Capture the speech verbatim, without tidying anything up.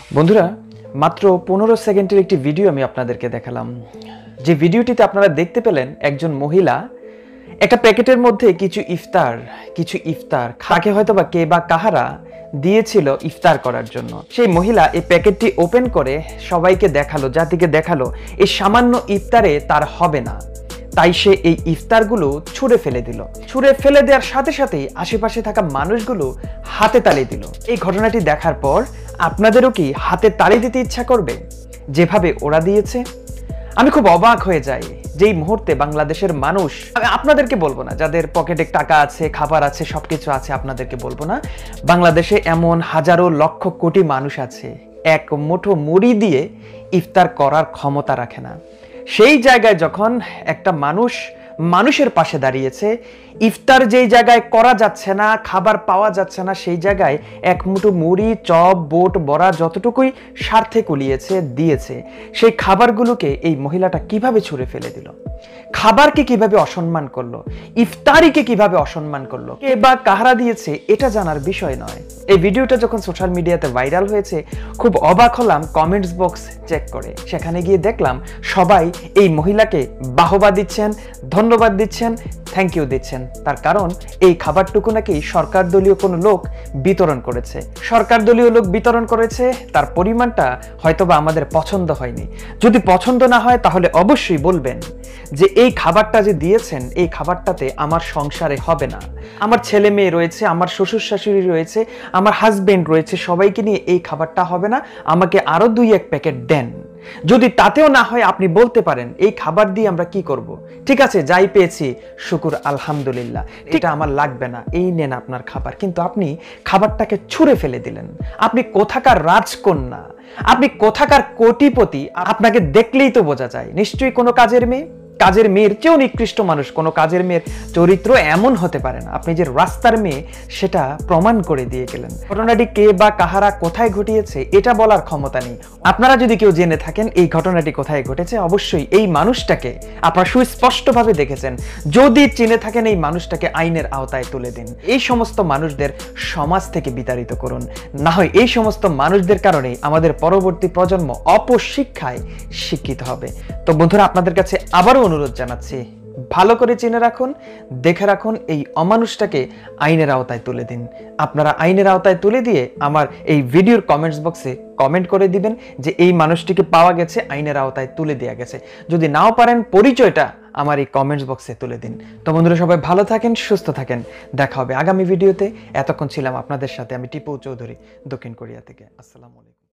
বন্ধুরা মাত্র পনেরো সেকেন্ডের একটি ভিডিও আমি আপনাদেরকে দেখালাম। যে ভিডিওটিতে আপনারা দেখতে পেলেন একজন মহিলা একটা প্যাকেটের মধ্যে কিছু ইফতার কিছু ইফতার তাকে হয়তো বা কে বা কাহারা দিয়েছিল ইফতার করার জন্য। সেই মহিলা এই প্যাকেটটি ওপেন করে সবাইকে দেখালো, জাতিকে দেখালো এই সামান্য ইফতারে তার হবে না, তাই সে এই ইফতারগুলো ছুঁড়ে ফেলে দিল। ছুঁড়ে ফেলে দেওয়ার সাথে সাথেই আশেপাশে থাকা মানুষগুলো হাতে তালি দিল। এই ঘটনাটি দেখার পর আপনাদেরও কি হাতে তালি দিতে ইচ্ছা করবে যেভাবে ওরা দিয়েছে? আমি খুব অবাক হয়ে যাই যেই মুহূর্তে বাংলাদেশের মানুষ, আমি আপনাদেরকে বলবো না যাদের পকেটে টাকা আছে, খাবার আছে, সবকিছু আছে, আপনাদেরকে বলবো না, বাংলাদেশে এমন হাজারো লক্ষ কোটি মানুষ আছে এক মুঠো মুড়ি দিয়ে ইফতার করার ক্ষমতা রাখে না। সেই জায়গায় যখন একটা মানুষ মানুষের পাশে দাঁড়িয়েছে, ইফতার যেই জায়গায় করা যাচ্ছে না, খাবার পাওয়া যাচ্ছে না, সেই জায়গায় এক মুঠো মুড়ি, চপ, বোট, বড়া যতটুকুই স্বার্থে কুলিয়েছে দিয়েছে, সেই খাবারগুলোকে এই মহিলাটা কিভাবে ছুঁড়ে ফেলে দিল? খাবারকে কিভাবে অসম্মান করলো? ইফতারিকে কিভাবে অসম্মান করলো? কে বা কাহারা দিয়েছে এটা জানার বিষয় নয়। এই ভিডিওটা যখন সোশ্যাল মিডিয়াতে ভাইরাল হয়েছে খুব অবাক হলাম কমেন্টস বক্স চেক করে। সেখানে গিয়ে দেখলাম সবাই এই মহিলাকে বাহবা দিচ্ছেন, ধন্যবাদ দিচ্ছেন, থ্যাংক ইউ দিচ্ছেন। তার কারণ এই খাবারটুকু নাকি সরকার দলীয় কোনো লোক বিতরণ করেছে। সরকার দলীয় লোক বিতরণ করেছে, তার পরিমাণটা হয়তোবা আমাদের পছন্দ হয়নি। যদি পছন্দ না হয় তাহলে অবশ্যই বলবেন যে এই খাবারটা যে দিয়েছেন এই খাবারটাতে আমার সংসারে হবে না, আমার ছেলে মেয়ে রয়েছে, আমার শ্বশুর শাশুড়ি রয়েছে, আমার হাজবেন্ড রয়েছে, সবাইকে নিয়ে এই খাবারটা হবে না, আমাকে আরো দুই এক প্যাকেট দেন। যদি তাতেও না হয় আপনি বলতে পারেন এই খাবার দিয়ে আমরা কি করব? ঠিক আছে, যাই পেয়েছি শুকুর আলহামদুলিল্লাহ, এটা আমার লাগবে না, এই নেন আপনার খাবার। কিন্তু আপনি খাবারটাকে ছুঁড়ে ফেলে দিলেন। আপনি কোথাকার রাজকন্যা, আপনি কোথাকার কোটিপতি? আপনাকে দেখলেই তো বোঝা যায় নিশ্চয়ই কোনো কাজের মেয়ে। কাজের মেয়ের চেয়েও নিকৃষ্ট মানুষ কোনো কাজের মেয়ের চরিত্র এমন হতে পারে না। আপনি যে রাস্তার মেয়ে সেটা প্রমাণ করে দিয়ে গেলেন। ঘটনাটি কে বা কাহারা কোথায় ঘটিয়েছে এটা বলার ক্ষমতা নেই। আপনারা যদি কেউ জেনে থাকেন এই ঘটনাটি কোথায় ঘটেছে, অবশ্যই এই মানুষটাকে আপনারা সুস্পষ্টভাবে দেখেছেন, যদি চিনে থাকেন এই মানুষটাকে আইনের আওতায় তুলে দিন। এই সমস্ত মানুষদের সমাজ থেকে বিতাড়িত করুন, না হয় এই সমস্ত মানুষদের কারণে আমাদের পরবর্তী প্রজন্ম অপশিক্ষায় শিক্ষিত হবে। তো বন্ধুরা, আপনাদের কাছে আবারও অনুরোধ জানাচ্ছি, ভালো করে চিনে রাখুন, দেখে রাখুন, এই অমানুষটাকে আইনের আওতায় তুলে দিন। আপনারা আইনের আওতায় তুলে দিয়ে আমার এই ভিডিওর কমেন্টস বক্সে কমেন্ট করে দিবেন যে এই মানুষটিকে পাওয়া গেছে, আইনের আওতায় তুলে দেওয়া গেছে। যদি নাও পারেন পরিচয়টা আমার এই কমেন্টস বক্সে তুলে দিন। তো বন্ধুরা, সবাই ভালো থাকেন, সুস্থ থাকেন, দেখা হবে আগামী ভিডিওতে। এতক্ষণ ছিলাম আপনাদের সাথে আমি টিপু চৌধুরী, দক্ষিণ কোরিয়া থেকে। আসসালামু আলাইকুম।